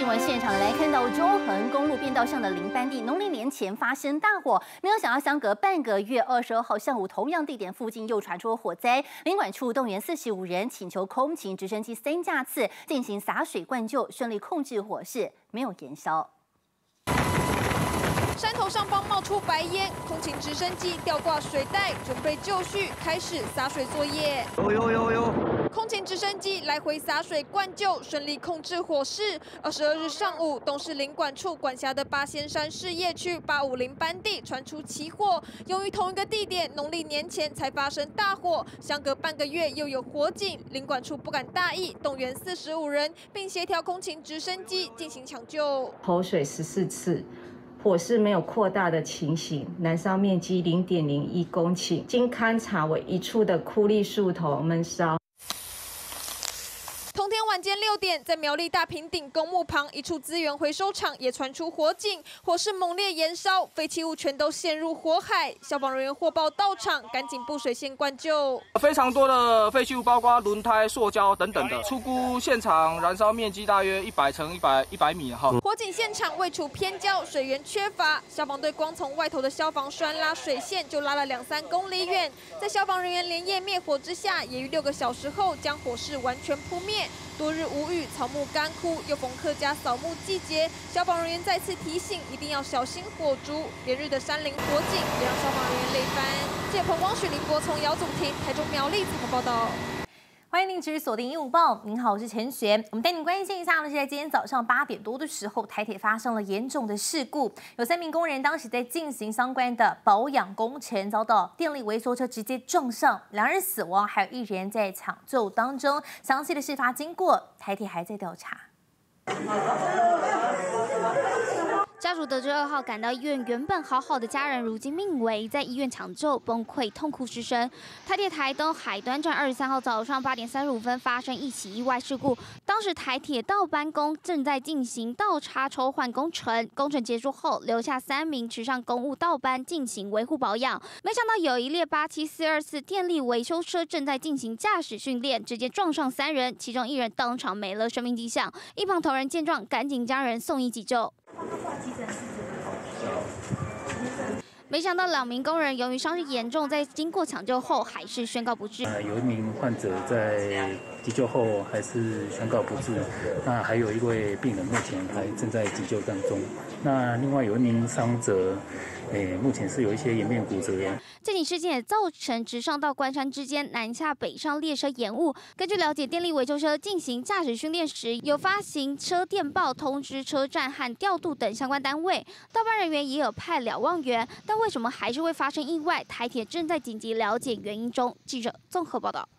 闻现场来看到中横公路便道上的林班地，农历年前发生大火，没有想到相隔半个月，22号上午同样地点附近又传出火灾。林管处动员45人，请求空勤直升机3架次进行洒水灌救，顺利控制火势，没有延烧。 山头上方冒出白烟，空勤直升机吊挂水带，准备就绪，开始洒水作业。有！空勤直升机来回洒水灌救，顺利控制火势。22日上午，东市林管处管辖的八仙山事业区850班地传出起火，由于同一个地点农历年前才发生大火，相隔半个月又有火警，林管处不敢大意，动员45人，并协调空勤直升机进行抢救。 投水14次。 火势没有扩大的情形，燃烧面积0.01公顷，经勘查为一处的枯立树头闷烧。 同天晚间6点，在苗栗大坪顶公墓旁一处资源回收厂也传出火警，火势猛烈延烧，废弃物全都陷入火海。消防人员获报到场，赶紧布水线灌救。 非常多的废弃物，包括轮胎、塑胶等等的。初估现场燃烧面积大约100乘100米哈。 火警现场位处偏郊，水源缺乏，消防队光从外头的消防栓拉水线就拉了2-3公里远，在消防人员连夜灭火之下，也于6个小时后将火势完全扑灭。 多日无雨，草木干枯，又逢客家扫墓季节，消防人员再次提醒，一定要小心火烛。连日的山林火警也让消防人员累翻。记者彭光许、林柏从、姚祖婷，台中苗栗采访报道。 欢迎您持续锁定1午报。您好，我是陈璇。我们带您关心一下呢，是在今天早上8点多的时候，台铁发生了严重的事故，有3名工人当时在进行相关的保养工程，遭到电力维修车直接撞上，2人死亡，还有1人在抢救当中。详细的事发经过，台铁还在调查。 家属得知2号赶到医院，原本好好的家人，如今命危，在医院抢救，崩溃痛哭失声。台铁台东海端站23号早上8点35分发生一起意外事故，当时台铁道班工正在进行道岔抽换工程，工程结束后留下3名池上公务道班进行维护保养，没想到有一列87424电力维修车正在进行驾驶训练，直接撞上3人，其中1人当场没了生命迹象，一旁同仁见状赶紧将人送医急救。 没想到2名工人由于伤势严重，在经过抢救后还是宣告不治。 有1名患者在急救后还是宣告不治，那还有1位病人目前还正在急救当中。那另外有1名伤者，目前是有一些颜面骨折。 这起事件也造成直上到关山之间南下北上列车延误。根据了解，电力维修车进行驾驶训练时，有发行车电报通知车站和调度等相关单位，道班人员也有派了望员，但为什么还是会发生意外？台铁正在紧急了解原因中。记者综合报道。